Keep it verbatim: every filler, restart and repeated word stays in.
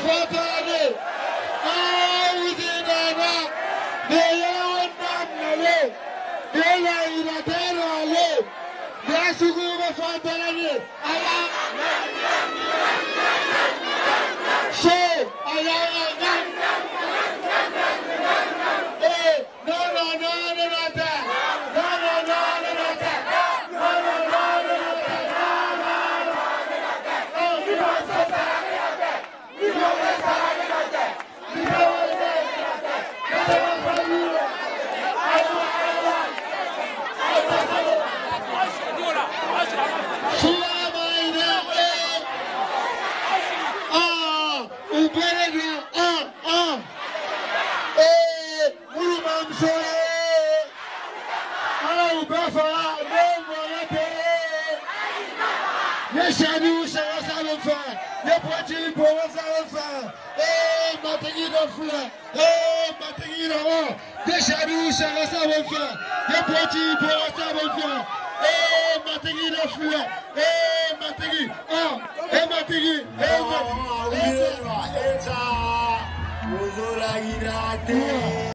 fatale. Audinana. Deyawanamale. Dela iraterale. Desuguma fatale. Aya. She. Aya. Eh. No no no no no that. No no no no no that. No no no no no that. Hey, Matigino Fula. Hey, Matigino. Deixa a Russa essa bonfa. Depois de boa essa bonfa. Hey, Matigino Fula. Hey, Matigi. Oh, hey, Matigi. Hey, Matigi. Hey, Matigi.